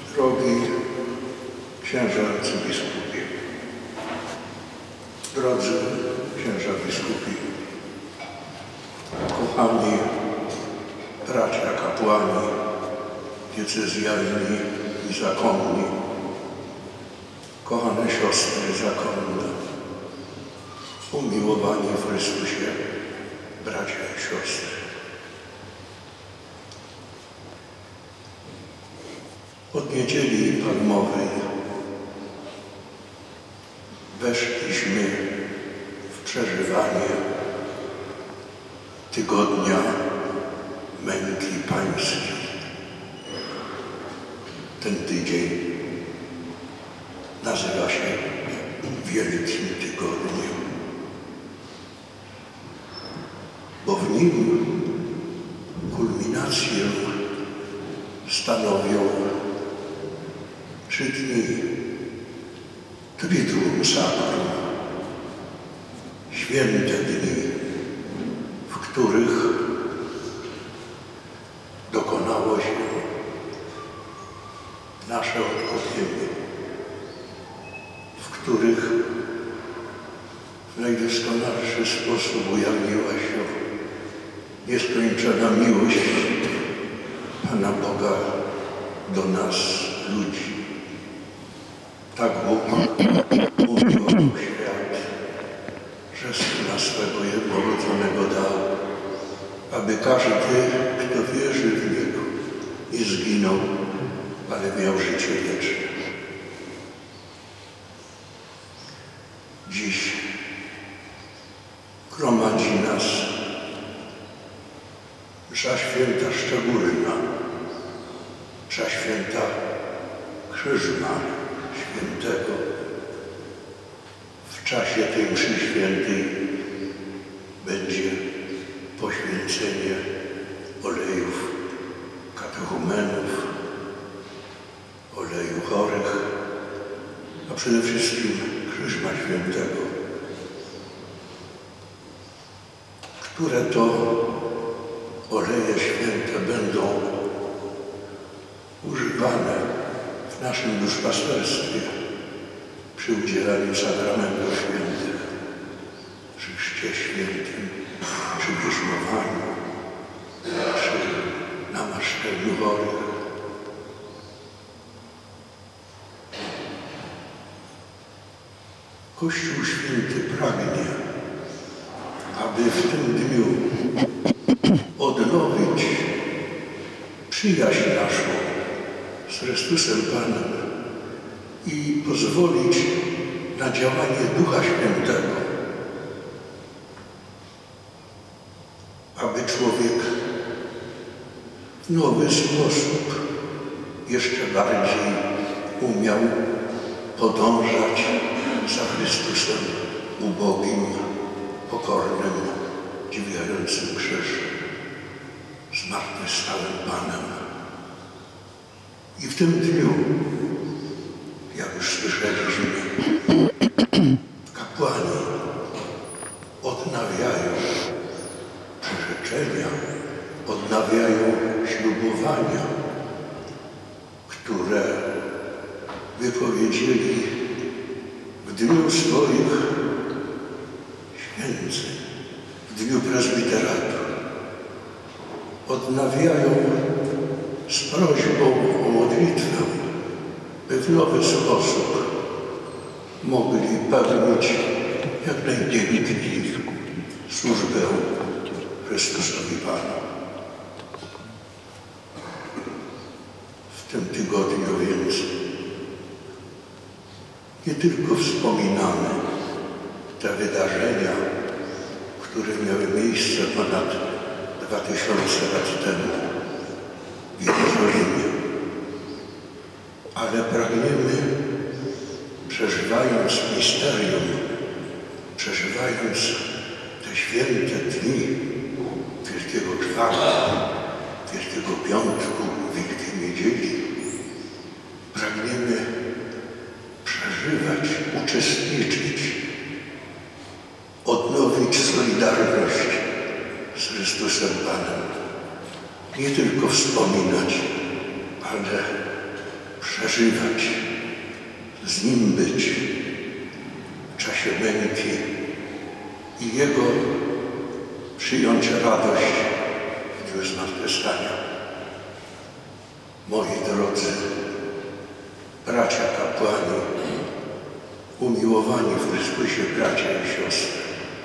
Drogi księża arcybiskupie, drodzy księża biskupi, kochani bracia kapłani, diecezjalni i zakonni, kochane siostry zakonne, umiłowani w Chrystusie bracia i siostry. Od niedzieli palmowej weszliśmy w przeżywanie tygodnia męki pańskiej. Ten tydzień nazywa się Wielkim Tygodniem, bo w nim kulminację stanowią 3 dni Triduum Sacrum, święte dni, w których dokonało się nasze odkupienie, w których w najdoskonalszy sposób ujawniła się nieskończona miłość Pana Boga do nas, ludzi. Tak Bóg umiłował świat, że Syna swego jednorodzonego dał, aby każdy, kto wierzy w Niego, nie zginął, ale miał życie wieczne. Dziś gromadzi nas msza święta szczególna, msza święta Krzyżma Świętego. W czasie tej mszy świętej będzie poświęcenie olejów katechumenów, oleju chorych, a przede wszystkim Krzyżma Świętego, które to oleje święte będą używane w naszym duszpasterstwie przy udzielaniu sakramentów świętych, przy chrzcie świętym, przy bierzmowaniu, przy namaszczeniu chorych. Kościół Święty pragnie, aby w tym dniu odnowić przyjaźń naszą z Chrystusem Panem i pozwolić na działanie Ducha Świętego, aby człowiek w nowy sposób jeszcze bardziej umiał podążać za Chrystusem ubogim, pokornym, dźwigającym krzyż, zmartwychwstałym Panem. I w tym dniu, jak już słyszeliśmy, kapłani odnawiają przyrzeczenia, odnawiają ślubowania, które wypowiedzieli w dniu swoich święceń, w dniu prezbiteratu. Odnawiają z prośbą o modlitwę, by w nowy sposób mogli pełnić jak najpiękniej służbę Chrystusowi Panu. W tym tygodniu więc nie tylko wspominamy te wydarzenia, które miały miejsce ponad 2000 lat temu w Jerozolimie, ale pragniemy, przeżywając misterium, przeżywając te święte dni Wielkiego Czwartku, Wielkiego Piątku, Wielkiej Niedzieli, pragniemy przeżywać, uczestniczyć, odnowić solidarność z Chrystusem Panem. Nie tylko wspominać, ale przeżywać, z Nim być w czasie męki i Jego przyjąć radość w dniu zmartwychwstania. Moi drodzy bracia kapłani, umiłowani w Chrystusie bracia i siostry,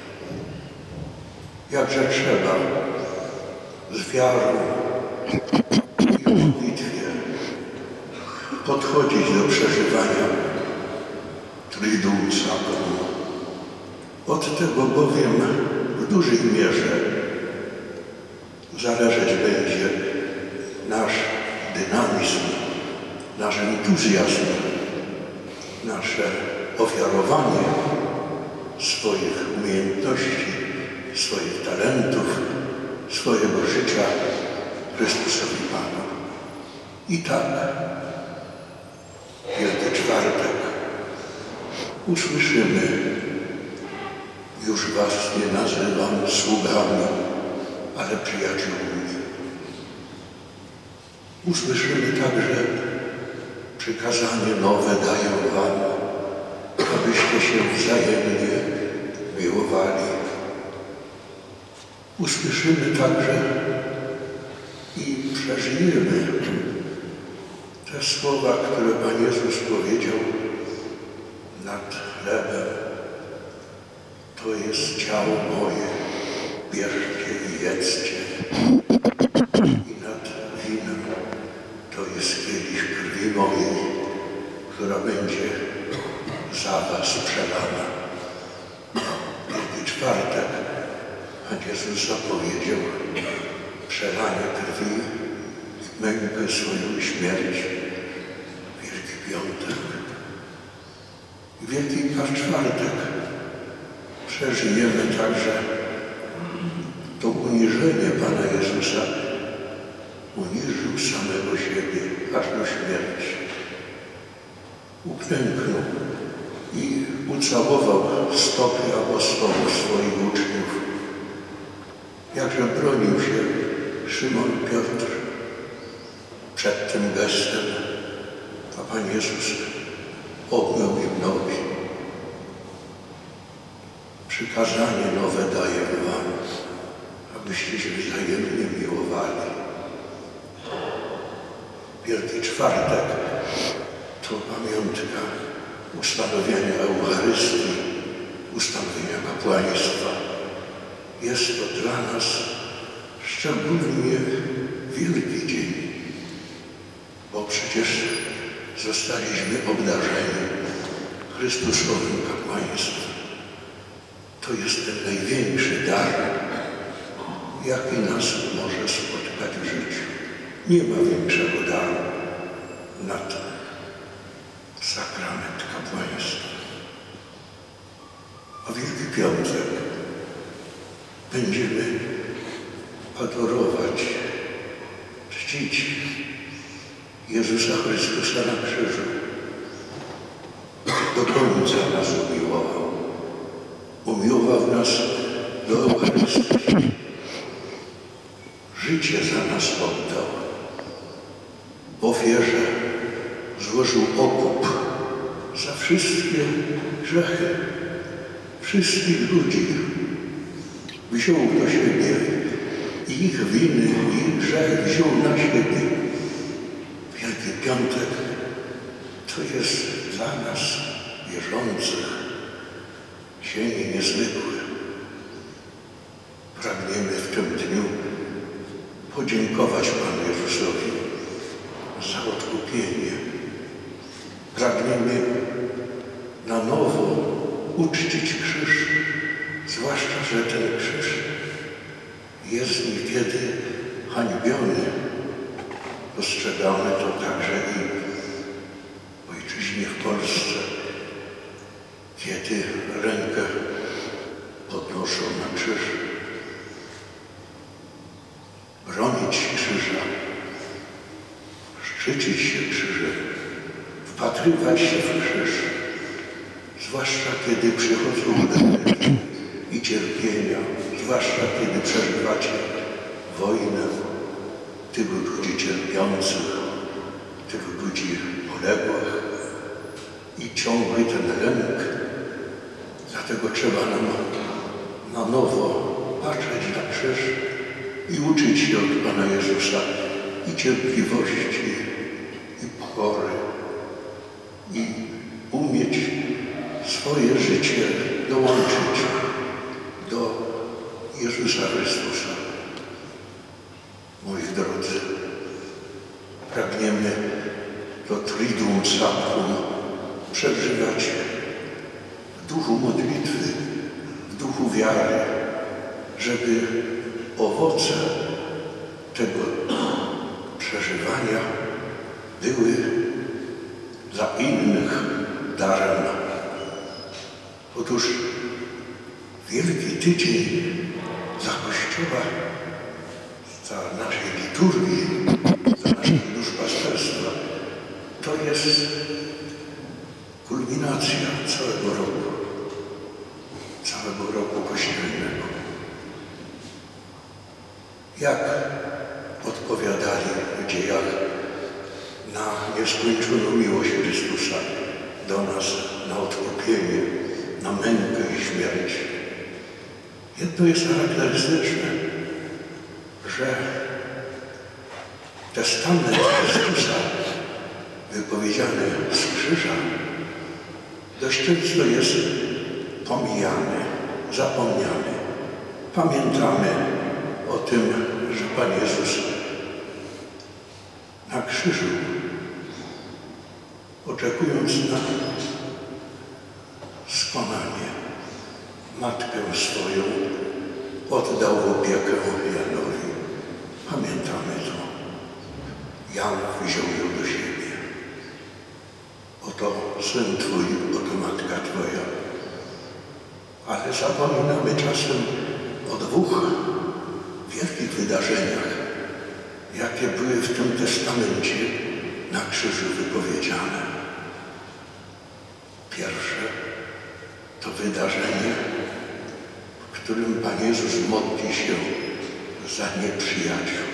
jakże trzeba z wiarą i w modlitwie podchodzić do przeżywania Triduum Sacrum. Od tego bowiem w dużej mierze zależeć będzie nasz dynamizm, nasz entuzjazm, nasze ofiarowanie swoich umiejętności, swoich talentów, swojego życia Chrystusowi Panu. I tak, Wielki Czwartek, usłyszymy: już was nie nazywam sługami, ale przyjaciółmi. Usłyszymy także: przykazanie nowe daję wam, abyście się wzajemnie miłowali. Usłyszymy także i przeżyjemy te słowa, które Pan Jezus powiedział nad chlebem: to jest ciało moje, bierzcie i jedzcie. I nad winem: to jest kielich krwi mojej, która będzie za was przelana. Wielki Czwartek Pan Jezus zapowiedział przelanie krwi, mękę swoją, śmierć. Wielki Piątek i Wielki Czwartek przeżyjemy także to uniżenie Pana Jezusa. Uniżył samego siebie aż do śmierci. Uklęknął i ucałował stopy apostołów, swoich uczniów. Jakże bronił się Szymon Piotr przed tym gestem, a Pan Jezus obmył im nogi. Przykazanie nowe daję wam, abyście się wzajemnie miłowali. Wielki Czwartek to pamiątka ustanowienia Eucharystii, ustanowienia kapłaństwa. Jest to dla nas szczególnie wielki dzień, bo przecież zostaliśmy obdarzeni Chrystusowym kapłaństwem. To jest ten największy dar, jaki nas może spotkać w życiu. Nie ma większego daru nad sakrament kapłaństwa. A Wielki Piątek będziemy adorować, czcić Jezusa Chrystusa na krzyżu. Do końca nas umiłował. Umiłował nas do Eucharystii. Życie za nas oddał. W ofierze złożył okup za wszystkie grzechy wszystkich ludzi. Wziął do siebie ich winy, ich grzechy wziął na siebie. Wielki Piątek to jest dla nas wierzących dzień niezwykły. Pragniemy w tym dniu podziękować Panu Jezusowi za odkupienie. Pragniemy na nowo uczcić krzyż, zwłaszcza, że ten krzyż jest niekiedy hańbiony. Dostrzegamy to także i w ojczyźnie, w Polsce, kiedy rękę podnoszą na krzyż. Bronić krzyża, szczycić się krzyżem, wpatrywać się w krzyż, zwłaszcza kiedy przychodzą udręki i cierpienia, zwłaszcza kiedy przeżywacie wojnę, tylu ludzi cierpiących, tylu ludzi poległych. ciągły ten lęk. Dlatego trzeba nam na nowo patrzeć na krzyż i uczyć się od Pana Jezusa i cierpliwości, i pokory, i umieć swoje życie dołączyć do Jezusa Chrystusa. Moi drodzy, pragniemy to Triduum Sacrum przeżywać w duchu modlitwy, w duchu wiary, żeby owoce tego przeżywania były dla innych darem. Otóż Wielki Tydzień dla Kościoła, dla naszej liturgii, dla naszego duszpasterstwa, to jest kulminacja całego roku kościelnego. Jak odpowiadali w dziejach na nieskończoną miłość Chrystusa do nas, na odkupienie, na mękę i śmierć. Jedno jest charakterystyczne, że testament Chrystusa wypowiedziany z krzyża dość często jest pomijany, zapomniany. Pamiętamy o tym, że Pan Jezus na krzyżu, oczekując na skonanie, matkę swoją oddał w opiekę Janowi. Pamiętamy to. Jan wziął ją do siebie. Oto syn Twój, oto matka Twoja. Ale zapominamy czasem o dwóch wielkich wydarzeniach, jakie były w tym testamencie na krzyżu wypowiedziane. Pierwsze to wydarzenie, w którym Pan Jezus modli się za nieprzyjaciół.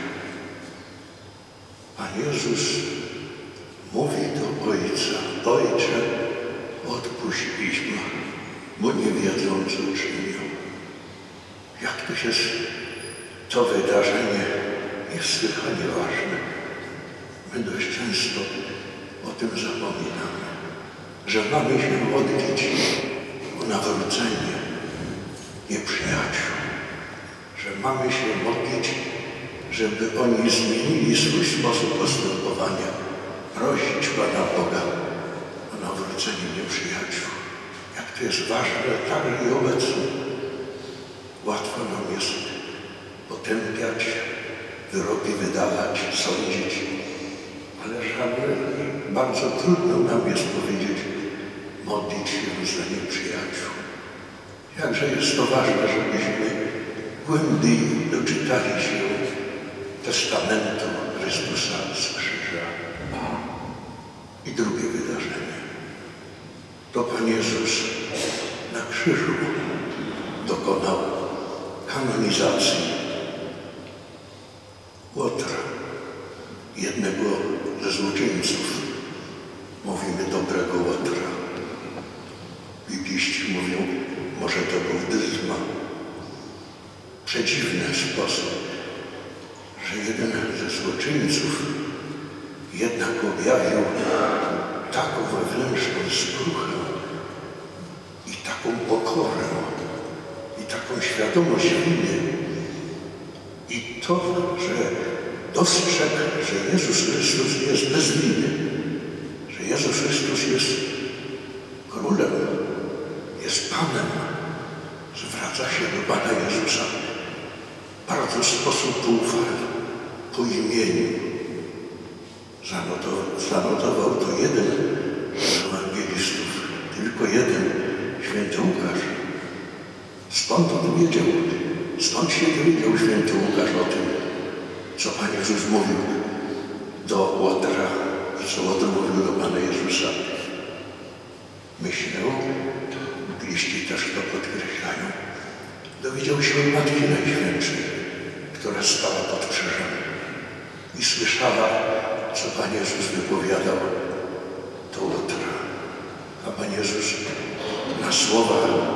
Pan Jezus mówi do Ojca: Ojcze, odpuść im, bo nie wiedzą, co czynią. Jak to wydarzenie niesłychanie ważne. My dość często o tym zapominamy, że mamy się modlić o nawrócenie nieprzyjaciół, że mamy się modlić, żeby oni zmienili swój sposób postępowania, prosić Pana Boga o nawrócenie nieprzyjaciół. Jak to jest ważne, tak i obecnie. Łatwo nam jest potępiać, wyroki wydawać, sądzić, ale bardzo trudno nam jest powiedzieć, modlić się za nieprzyjaciół. Jakże jest to ważne, żebyśmy głębiej doczytali się testamentu Chrystusa z krzyża. I drugie wydarzenie. To Pan Jezus na krzyżu dokonał kanonizacji Łotra, jednego ze złoczyńców. Mówimy dobrego Łotra. Bibliści mówią, może to był Dyzma. Przedziwny sposób, że jeden ze złoczyńców jednak objawił taką wewnętrzną skruchę i taką pokorę i taką świadomość winy i to, że dostrzegł, że Jezus Chrystus jest bez winy, że Jezus Chrystus jest królem, jest Panem, zwraca się do Pana Jezusa bardzo w sposób poufalny, po imieniu. Zanotował to jeden z ewangelistów, tylko jeden, święty Łukasz. Skąd on wiedział? Skąd się dowiedział święty Łukasz o tym, co Pan Jezus mówił do Łotra i co Łotr mówił do Pana Jezusa? Myślę, bibliści też to podkreślają, dowiedział się od Matki Najświętszej, która stała pod krzyżem i słyszała, co Pan Jezus wypowiadał do Łotra. A Pan Jezus na słowa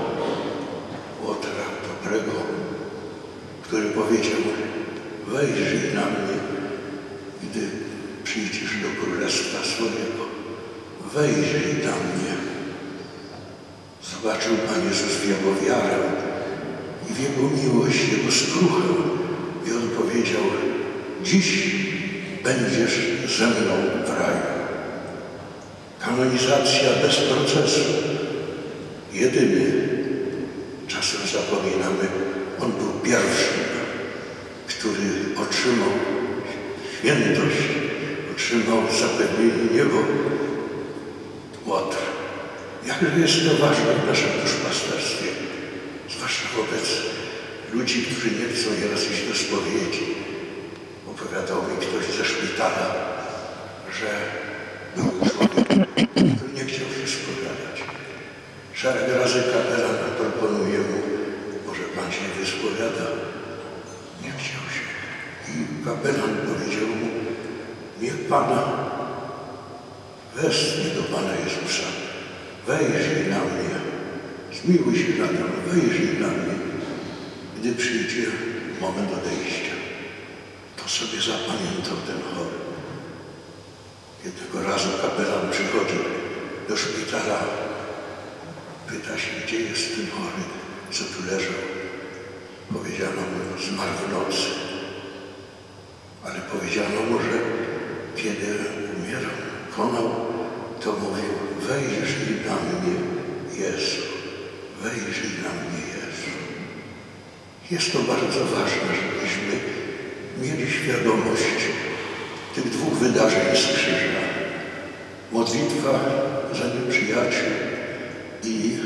Łotra dobrego, który powiedział: wejrzyj na mnie, gdy przyjdziesz do Królestwa swojego. Wejrzyj na mnie. Zobaczył Pan Jezus w jego wiarę i w jego miłość, jego skruchę i on powiedział: dziś będziesz ze mną w raju. Kanonizacja bez procesu. Jedyny, czasem zapominamy, on był pierwszym, który otrzymał świętość, otrzymał zapewnienie niebo. Łotr. Jakże jest to ważne w naszym duszpasterstwie, zwłaszcza wobec ludzi, którzy nie chcą nieraz iść do spowiedzi. Opowiadał mi ktoś ze szpitala, że był człowiek, który nie chciał się spowiadać. Szereg razy kapelan proponuje mu: może pan się wyspowiada? Nie chciał się. I kapelan powiedział mu: niech pana westchnie do Pana Jezusa. Wejrzyj na mnie. Zmiłuj się nade mną. Wejrzyj na mnie. Gdy przyjdzie moment odejścia. To sobie zapamiętał ten chory. Jednego razu kapelan przychodzi do szpitala. Pyta się, gdzie jest ten chory, co tu leżał. Powiedziano mu: zmarł w nocy. Ale powiedziano mu, że kiedy umierał, konał, to mówił: wejrzyj na mnie, Jezu. Wejrzyj na mnie, Jezu. Jest to bardzo ważne, żebyśmy mieli świadomość tych dwóch wydarzeń z krzyża. Modlitwa za nieprzyjaciół i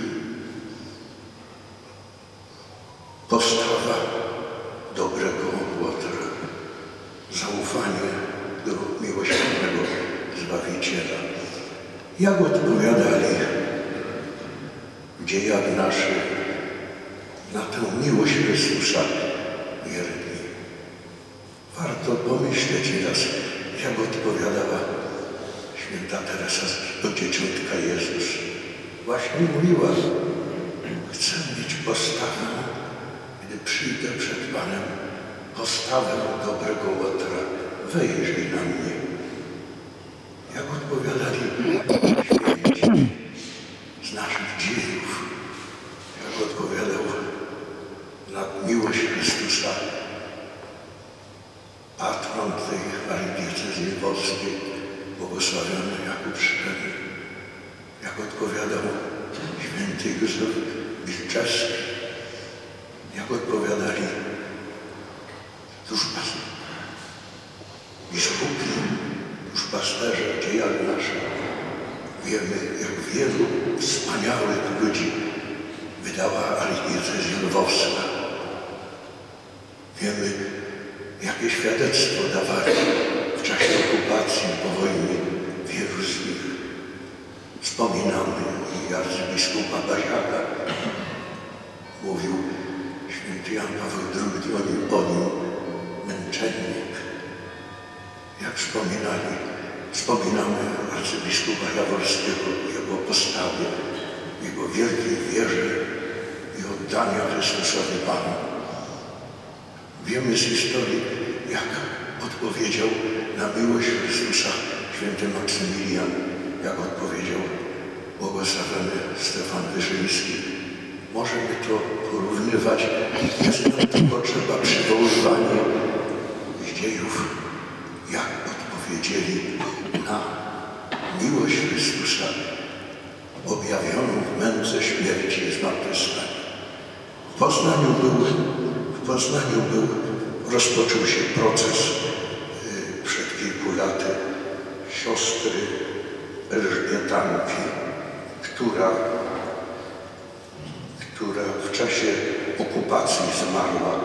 postawa dobrego Łotra. Zaufanie do miłosiernego Zbawiciela. Jak odpowiadali w dziejach naszych na tę miłość Chrystusa wierni? Warto pomyśleć raz, jak odpowiadała święta Teresa do dzieciątka Jezus. Właśnie mówiła: chcę mieć postawę, gdy przyjdę przed Panem, postawę dobrego Łotra. Wejrzyj na mnie. Jak odpowiadali święci z naszych dziejów, jak odpowiadał na miłość Chrystusa patron tej archidiecezji lwowskiej, błogosławiony Jakub Szczery, jak odpowiadał święty Józef Wilczewski, jak odpowiadali biskupi, duszpasterze w dziejach naszych. Wiemy, jak wielu wspaniałych ludzi wydała archidiecezja lwowska. Wiemy, jakie świadectwo dawali w czasie okupacji, po wojnie. Wielu z nich. Wspominamy i arcybiskupa Baziaka. Mówił święty Jan Paweł II o nim męczennik. Jak wspominamy arcybiskupa Jaworskiego, jego postawie, jego wielkiej wierze i oddania Chrystusowi Panu. Wiemy z historii, jak odpowiedział na miłość Chrystusa święty Maksymilian, jak odpowiedział błogosławiony Stefan Wyszyński. Możemy to porównywać, jest nam to potrzeba przywoływania z dziejów, jak odpowiedzieli na miłość Chrystusa objawioną w męce śmierci i zmartwychwstania. W Poznaniu rozpoczął się proces przed kilku laty siostry Elżbietanki, która w czasie okupacji zmarła.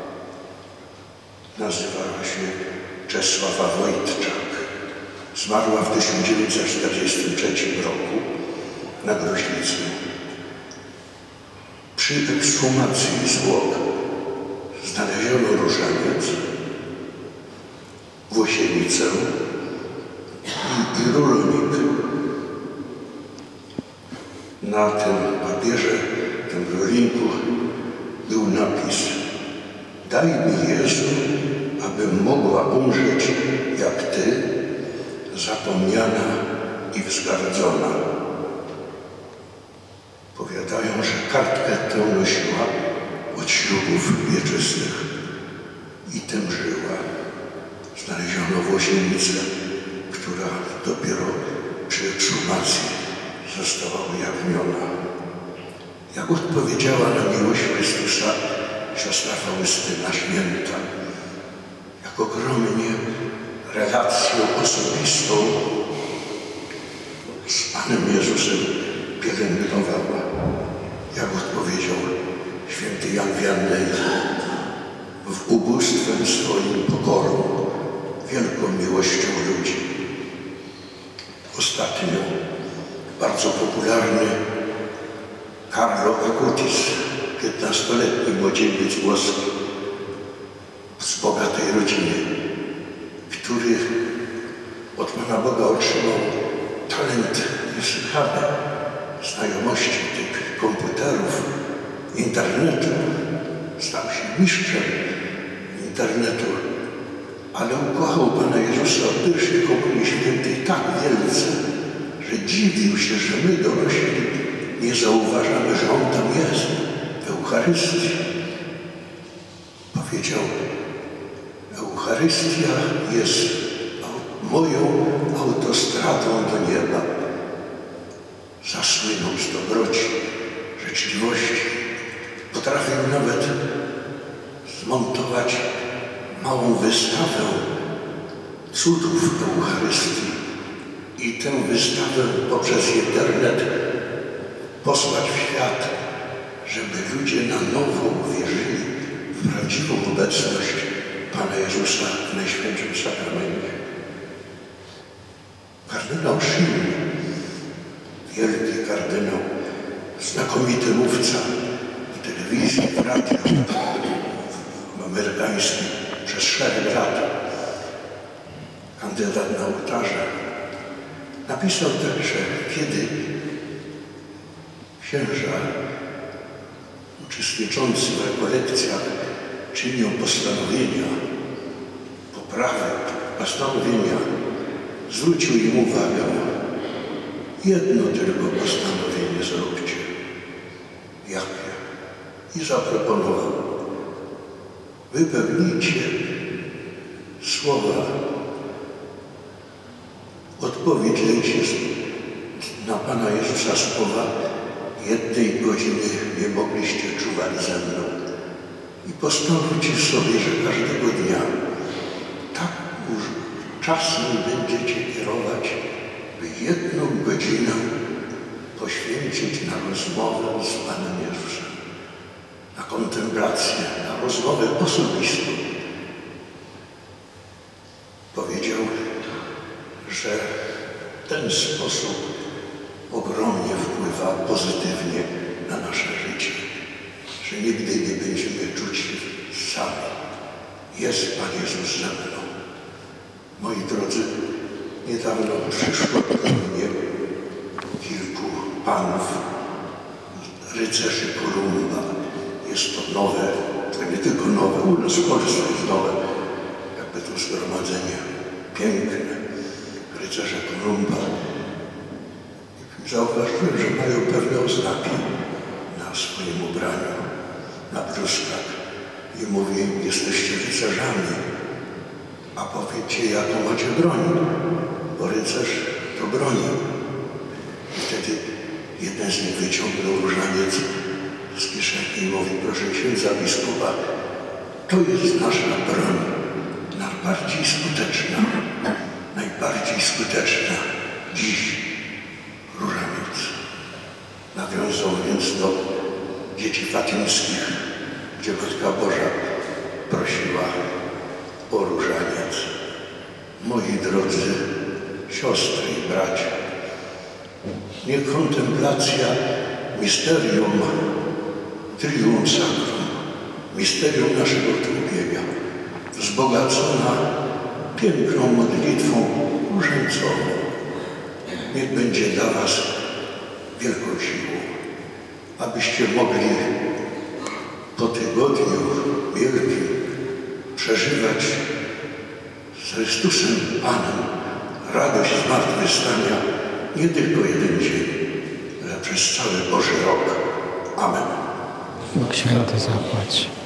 Nazywała się Czesława Wojtczak. Zmarła w 1943 roku na gruźlicy. Przy ekshumacji zwłok znaleziono różaniec, włosienicę i rulonik. Na tym papierze, tym rolniku był napis: daj mi Jezu, abym mogła umrzeć jak Ty, zapomniana i wzgardzona. Powiadają, że kartkę tę nosiła od ślubów wieczystych i tym żyła. Znaleziono włosiennicę, która dopiero przy ekshumacji została ujawniona. Jak odpowiedziała na miłość Chrystusa siostra Faustyna Święta, jak ogromnie relacją osobistą z Panem Jezusem pielęgnowała. Jak odpowiedział święty Jan Wianney: w ubóstwem swoim pokorą, wielką miłością ludzi. Ostatnio bardzo popularny Carlo Acutis, 15-letni młodzieniec włoski z bogatej rodziny, który od Pana Boga otrzymał talent niesłychany, znajomości tych komputerów, internetu, stał się mistrzem internetu, ale ukochał Pana Jezusa od pierwszej Komunii Świętej tak wielce, że dziwił się, że my dorośli nie zauważamy, że On tam jest w Eucharystii. Powiedział: Eucharystia jest moją autostradą do nieba. Zasłynął z dobroci, życzliwości. Potrafił nawet zmontować małą wystawę cudów Eucharystii i tę wystawę poprzez internet posłać w świat, żeby ludzie na nowo uwierzyli w prawdziwą obecność Pana Jezusa w Najświętszym Sakramencie. Kardynał Shin, wielki kardynał, znakomity mówca w telewizji, w radiu amerykańskim przez szereg lat, kandydat na ołtarze, napisał także, kiedy księża uczestniczący w rekolekcjach czynią postanowienia, postanowienia, zwrócił im uwagę: jedno tylko postanowienie zróbcie. Jakie? I zaproponował: wypełnijcie słowa, odpowiedź dajcie na Pana Jezusa słowa: jednej godziny nie mogliście czuwać ze mną. I postanówcie sobie, że każdego dnia tak czasem będziecie kierować, by jedną godzinę poświęcić na rozmowę z Panem Jezusem, na kontemplację, na rozmowę osobistą. Powiedział, że ten sposób ogromnie wpływa pozytywnie na nasze życie, że nigdy nie będziemy czuć się sami. Jest Pan Jezus ze mną. Moi drodzy, niedawno przyszło do mnie kilku panów, rycerzy Kolumba. Jest to nowe, to nie tylko nowe, u nas w Polsce jest nowe, jakby to zgromadzenie piękne, rycerze Kolumba. Zauważyłem, że mają pewne oznaki na swoim ubraniu, na bluzkach. I mówi: jesteście rycerzami, a powiedzcie, jaką macie broń, bo rycerz to broni. I wtedy jeden z nich wyciągnął różaniec z kieszeni i mówi: proszę księdza biskupa, to jest nasza broń, najbardziej skuteczna dziś. Różaniec. Nawiązał więc do dzieci fatimskich, gdzie Matka Boża prosiła o różaniec. Moi drodzy siostry i bracia, niech kontemplacja misterium triduum sacrum, misterium naszego trupienia, wzbogacona piękną modlitwą różańcową, niech będzie dla was wielką siłą, abyście mogli po tygodniu wielkim przeżywać z Chrystusem Panem radość zmartwychwstania nie tylko jeden dzień, ale przez cały Boży rok. Amen. Bóg święty zapłać.